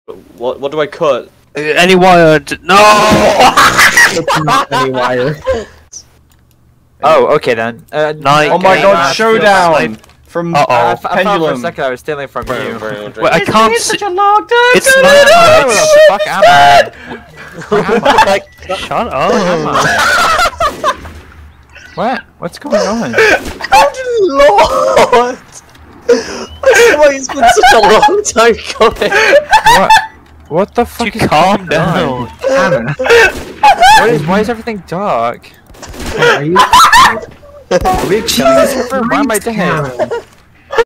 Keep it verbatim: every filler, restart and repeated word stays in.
What? What do I cut? Any wire? No. It's not any wire. Oh, okay then. Uh, Night Oh my game, god, uh, Showdown! From Uh-oh. uh, I, I thought for a Pendulum. second I was stealing from you. Very Wait, I can't see. such a long time. It's Where not. the fuck am I? Where am I? Like, Shut Where am up. I? What? What's going on? good lord! I swear it's been such a long time coming. What? What the fuck? You is calm going on? down. Kanna, What is? Why is everything dark? are you? Jesus, why am I dead? Kanna.